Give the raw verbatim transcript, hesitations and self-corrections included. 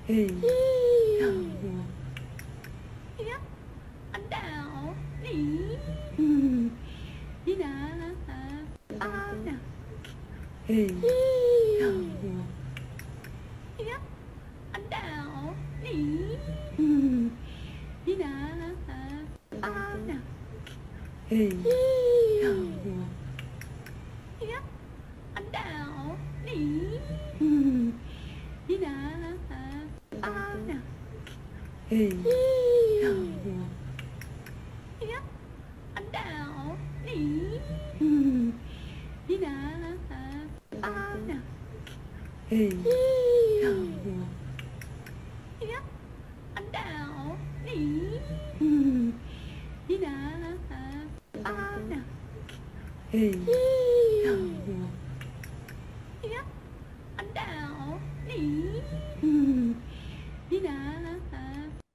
Anh Đào đi đi nè à nè anh Đào đi đi nè à nè anh Đào đi đi nè à nè anh Đào đi đi nè à nè anh Đào đi đi nè à nè anh Đào đi đi nè